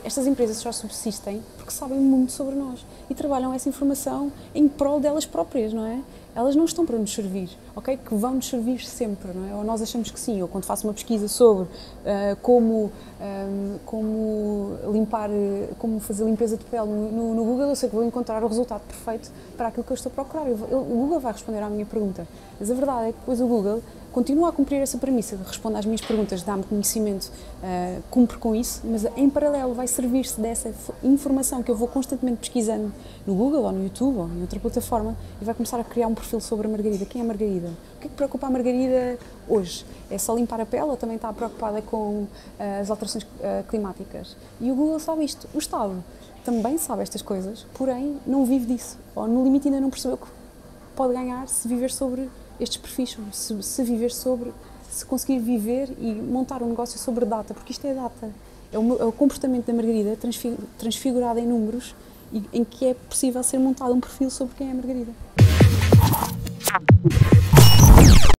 Estas empresas só subsistem porque sabem muito sobre nós e trabalham essa informação em prol delas próprias, não é? Elas não estão para nos servir, ok? Que vão nos servir sempre, não é? Ou nós achamos que sim. Eu, quando faço uma pesquisa sobre como fazer limpeza de pele no Google, eu sei que vou encontrar o resultado perfeito para aquilo que eu estou a procurar. O Google vai responder à minha pergunta. Mas a verdade é que depois o Google continua a cumprir essa premissa, responde às minhas perguntas, dá-me conhecimento, cumpre com isso, mas em paralelo vai servir-se dessa informação que eu vou constantemente pesquisando no Google, ou no YouTube, ou em outra plataforma, e vai começar a criar um perfil sobre a Margarida. Quem é a Margarida? O que é que preocupa a Margarida hoje? É só limpar a pele ou também está preocupada com as alterações climáticas? E o Google sabe isto. O Estado também sabe estas coisas, porém não vive disso, ou no limite ainda não percebeu que pode ganhar se viver sobre estes perfis, se conseguir viver e montar um negócio sobre data, porque isto é data, é o comportamento da Margarida transfigurado em números e em que é possível ser montado um perfil sobre quem é a Margarida.